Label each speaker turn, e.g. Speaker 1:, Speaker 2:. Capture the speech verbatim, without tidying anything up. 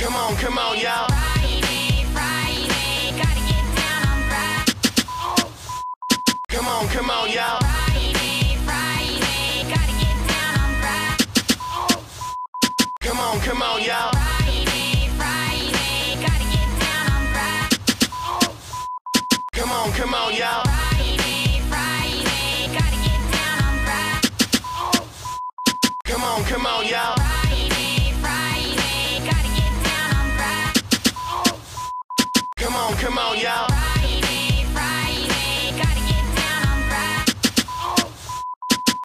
Speaker 1: Come on, come on, y'all.
Speaker 2: Friday, Friday, gotta get down on Friday.
Speaker 1: Come on, come on, y'all.
Speaker 2: Friday, Friday, gotta get down on Friday.
Speaker 1: Come on, come on, y'all.
Speaker 2: Friday, Friday, gotta get down on Friday.
Speaker 1: Come on, come on, y'all.
Speaker 2: Friday, Friday, gotta get down on Friday.
Speaker 1: Come on, come on, y'all.